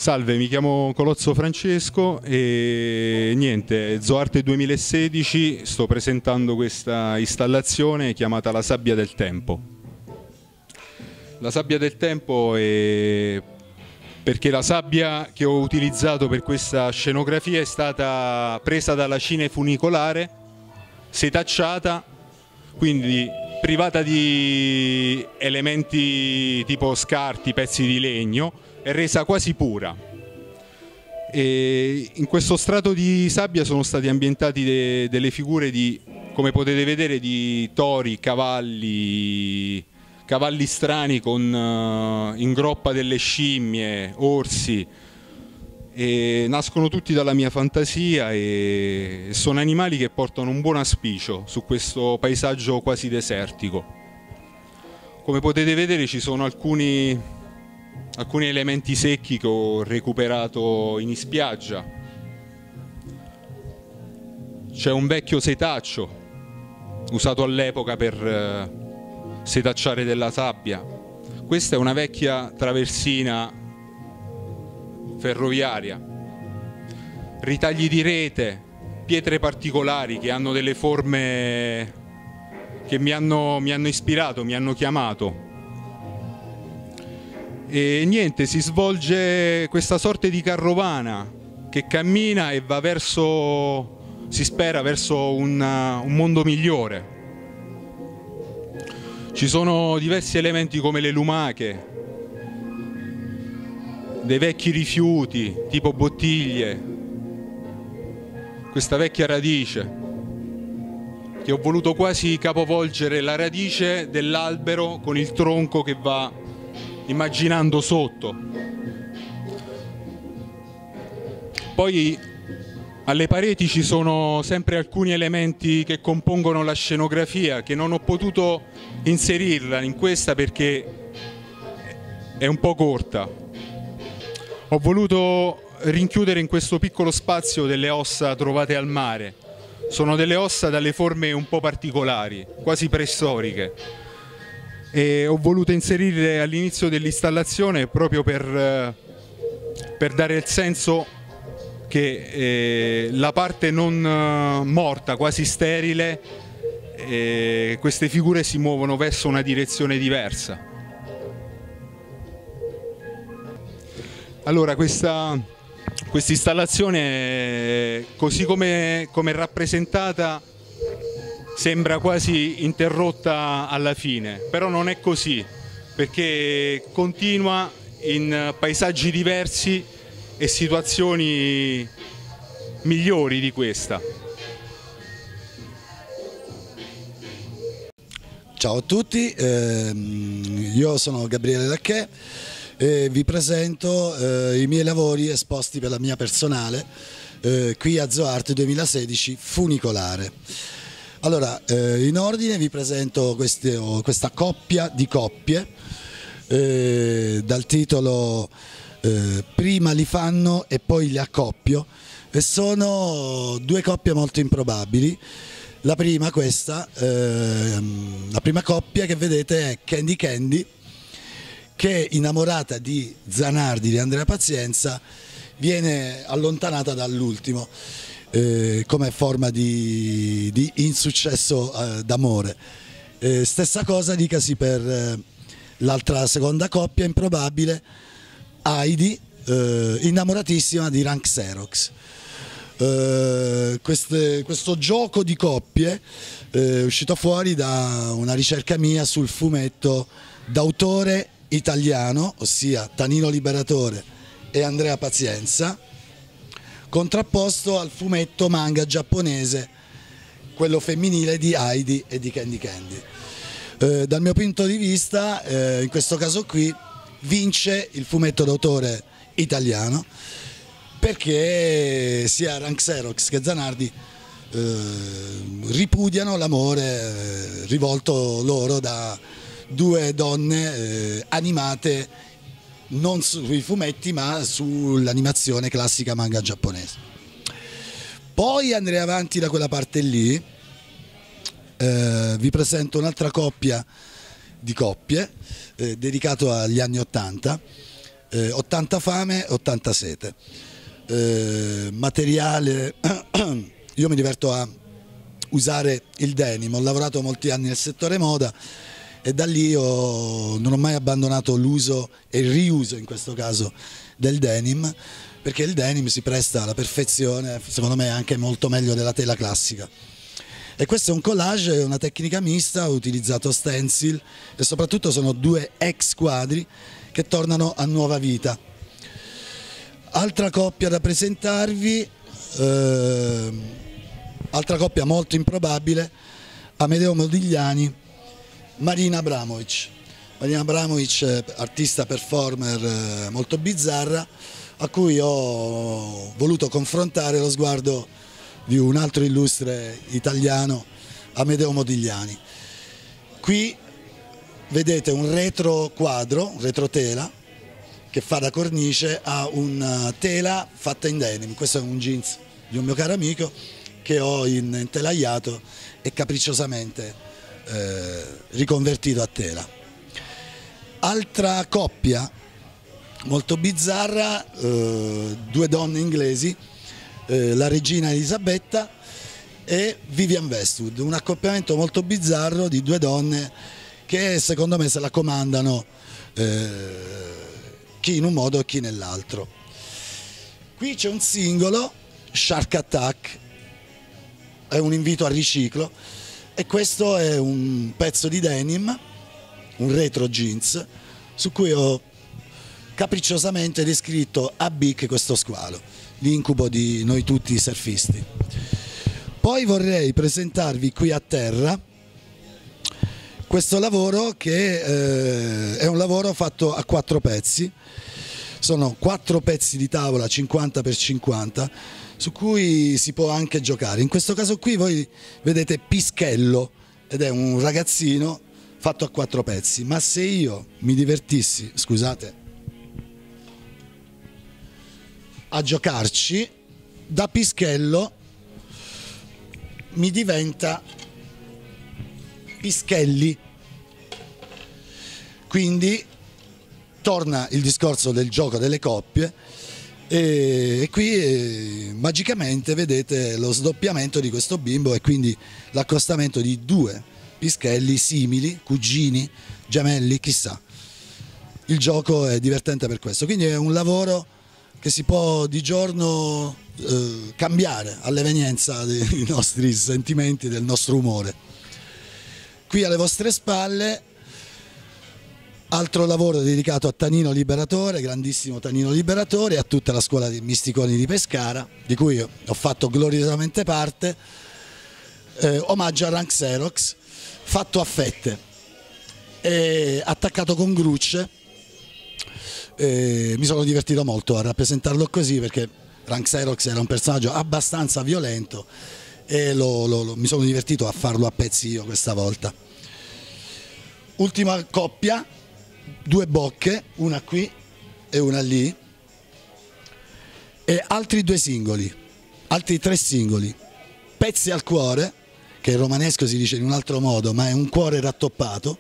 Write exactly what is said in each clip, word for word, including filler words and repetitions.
Salve, mi chiamo Colozzo Francesco e niente, Zoarte duemilasedici sto presentando questa installazione chiamata La Sabbia del Tempo. La Sabbia del Tempo è perché la sabbia che ho utilizzato per questa scenografia è stata presa dalla cine funicolare, setacciata, quindi privata di elementi tipo scarti, pezzi di legno, è resa quasi pura. E in questo strato di sabbia sono stati ambientati de, delle figure di, come potete vedere, di tori, cavalli, cavalli strani con uh, in groppa delle scimmie, orsi. E nascono tutti dalla mia fantasia e sono animali che portano un buon auspicio su questo paesaggio quasi desertico. Come potete vedere ci sono alcuni, alcuni elementi secchi che ho recuperato in spiaggia. C'è un vecchio setaccio usato all'epoca per setacciare della sabbia. Questa è una vecchia traversina ferroviaria, ritagli di rete, pietre particolari che hanno delle forme che mi hanno, mi hanno ispirato, mi hanno chiamato. E niente, si svolge questa sorta di carovana che cammina e va verso, si spera, verso una, un mondo migliore. Ci sono diversi elementi come le lumache, dei vecchi rifiuti, tipo bottiglie, questa vecchia radice, che ho voluto quasi capovolgere la radice dell'albero con il tronco che va immaginando sotto. Poi alle pareti ci sono sempre alcuni elementi che compongono la scenografia, che non ho potuto inserirla in questa perché è un po' corta. Ho voluto rinchiudere in questo piccolo spazio delle ossa trovate al mare. Sono delle ossa dalle forme un po' particolari, quasi preistoriche. E ho voluto inserirle all'inizio dell'installazione proprio per, per dare il senso che eh, la parte non eh, morta, quasi sterile, eh, queste figure si muovono verso una direzione diversa. Allora, questa installazione, così come, come rappresentata, sembra quasi interrotta alla fine, però non è così, perché continua in paesaggi diversi e situazioni migliori di questa. Ciao a tutti, ehm, io sono Gabriele Lacchè. E vi presento eh, i miei lavori esposti per la mia personale eh, qui a Zoarte duemilasedici Funicolare. Allora, eh, in ordine vi presento queste, oh, questa coppia di coppie eh, dal titolo eh, Prima li fanno e poi li accoppio, e sono due coppie molto improbabili. La prima, questa, eh, la prima coppia che vedete è Candy Candy, che, innamorata di Zanardi, di Andrea Pazienza, viene allontanata dall'ultimo eh, come forma di, di insuccesso eh, d'amore. Eh, stessa cosa dicasi per eh, l'altra seconda coppia improbabile, Heidi, eh, innamoratissima di Rank Xerox. Eh, queste, questo gioco di coppie eh, è uscito fuori da una ricerca mia sul fumetto d'autore italiano, ossia Tanino Liberatore e Andrea Pazienza, contrapposto al fumetto manga giapponese, quello femminile di Heidi e di Candy Candy. Eh, dal mio punto di vista, eh, in questo caso qui, vince il fumetto d'autore italiano, perché sia Rank Xerox che Zanardi eh, ripudiano l'amore eh, rivolto loro da due donne eh, animate non sui fumetti ma sull'animazione classica manga giapponese. Poi andrei avanti da quella parte lì, eh, vi presento un'altra coppia di coppie eh, dedicato agli anni ottanta, eh, ottanta fame, ottanta sete. Eh, materiale, io mi diverto a usare il denim, ho lavorato molti anni nel settore moda e da lì ho, non ho mai abbandonato l'uso e il riuso in questo caso del denim, perché il denim si presta alla perfezione, secondo me anche molto meglio della tela classica. E questo è un collage, è una tecnica mista, ho utilizzato stencil e soprattutto sono due ex quadri che tornano a nuova vita. Altra coppia da presentarvi, eh, altra coppia molto improbabile, Amedeo Modigliani, Marina Abramovic. Marina Abramovic, artista performer molto bizzarra, a cui ho voluto confrontare lo sguardo di un altro illustre italiano, Amedeo Modigliani. Qui vedete un retro quadro, un retrotela, che fa da cornice a una tela fatta in denim. Questo è un jeans di un mio caro amico che ho intelagliato e capricciosamente eh, riconvertito a tela. Altra coppia molto bizzarra, eh, due donne inglesi, eh, la regina Elisabetta e Vivienne Westwood, un accoppiamento molto bizzarro di due donne che secondo me se la comandano eh, chi in un modo e chi nell'altro. Qui c'è un singolo, Shark Attack, è un invito al riciclo e questo è un pezzo di denim, un retro jeans, su cui ho capricciosamente descritto a Bic questo squalo, l'incubo di noi tutti surfisti. Poi vorrei presentarvi qui a terra questo lavoro che eh, è un lavoro fatto a quattro pezzi, sono quattro pezzi di tavola cinquanta per cinquanta su cui si può anche giocare. In questo caso qui voi vedete Pischello ed è un ragazzino fatto a quattro pezzi, ma se io mi divertissi, scusate, a giocarci, da Pischello mi diventa Pischelli. Quindi torna il discorso del gioco delle coppie e, e qui eh, magicamente vedete lo sdoppiamento di questo bimbo e quindi l'accostamento di due Pischelli simili, cugini, gemelli, chissà. Il gioco è divertente per questo, quindi è un lavoro che si può di giorno eh, cambiare all'evenienza dei nostri sentimenti, del nostro umore. Qui alle vostre spalle altro lavoro dedicato a Tanino Liberatore, grandissimo Tanino Liberatore, e a tutta la scuola di Misticoni di Pescara, di cui io ho fatto gloriosamente parte, eh, omaggio a Rank Xerox, fatto a fette, e attaccato con grucce. E mi sono divertito molto a rappresentarlo così perché Rank Xerox era un personaggio abbastanza violento e lo, lo, lo, mi sono divertito a farlo a pezzi io questa volta. Ultima coppia, due bocche, una qui e una lì, e altri due singoli, altri tre singoli, pezzi al cuore, che in romanesco si dice in un altro modo, ma è un cuore rattoppato,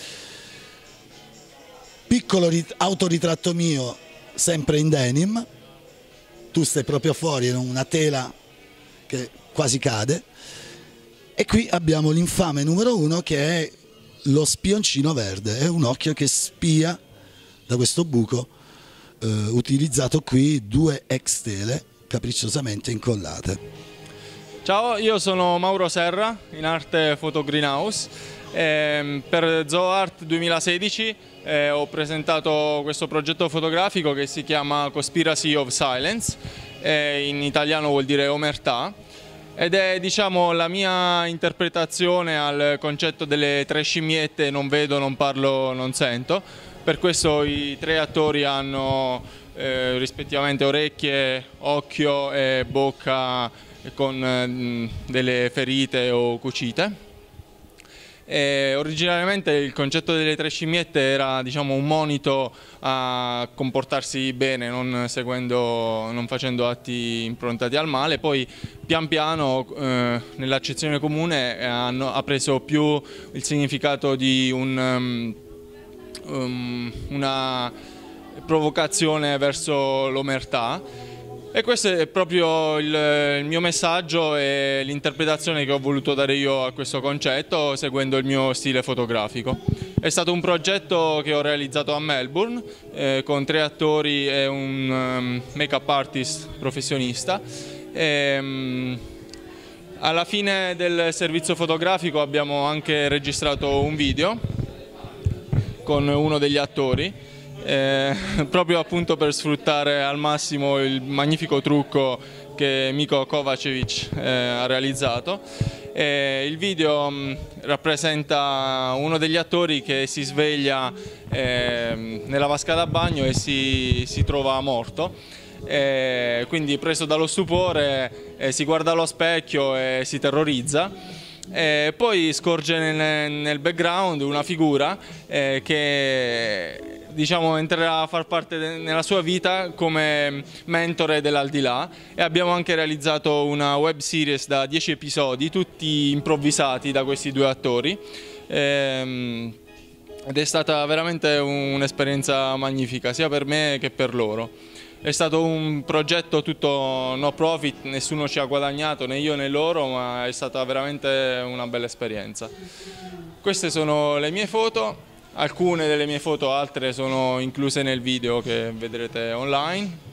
piccolo autoritratto mio sempre in denim, tu stai proprio fuori in una tela che quasi cade, e qui abbiamo l'infame numero uno che è lo spioncino verde, è un occhio che spia da questo buco, eh, utilizzato qui due ex tele capricciosamente incollate. Ciao, io sono Mauro Serra, in arte Photo Greenhouse. Eh, per ZooArt duemilasedici eh, ho presentato questo progetto fotografico che si chiama Conspiracy of Silence, eh, in italiano vuol dire omertà, ed è, diciamo, la mia interpretazione al concetto delle tre scimmiette: non vedo, non parlo, non sento. Per questo i tre attori hanno eh, rispettivamente orecchie, occhio e bocca con eh, delle ferite o cucite. E originariamente il concetto delle tre scimmiette era, diciamo, un monito a comportarsi bene, non seguendo, non facendo atti improntati al male. Poi pian piano eh, nell'accezione comune hanno, ha preso più il significato di un, um, um, una provocazione verso l'omertà. E questo è proprio il, il mio messaggio e l'interpretazione che ho voluto dare io a questo concetto seguendo il mio stile fotografico. È stato un progetto che ho realizzato a Melbourne eh, con tre attori e un um, make-up artist professionista. E, um, alla fine del servizio fotografico abbiamo anche registrato un video con uno degli attori. Eh, proprio appunto per sfruttare al massimo il magnifico trucco che Miko Kovacevic eh, ha realizzato. Eh, il video mh, rappresenta uno degli attori che si sveglia eh, nella vasca da bagno e si, si trova morto. Eh, quindi preso dallo stupore eh, si guarda allo specchio e si terrorizza. E poi scorge nel, nel background una figura eh, che diciamo entrerà a far parte nella sua vita come mentore dell'aldilà, e abbiamo anche realizzato una web series da dieci episodi, tutti improvvisati da questi due attori, ehm, ed è stata veramente un'esperienza magnifica sia per me che per loro. È stato un progetto tutto no profit, nessuno ci ha guadagnato, né io né loro, ma è stata veramente una bella esperienza. Queste sono le mie foto. Alcune delle mie foto, altre sono incluse nel video che vedrete online.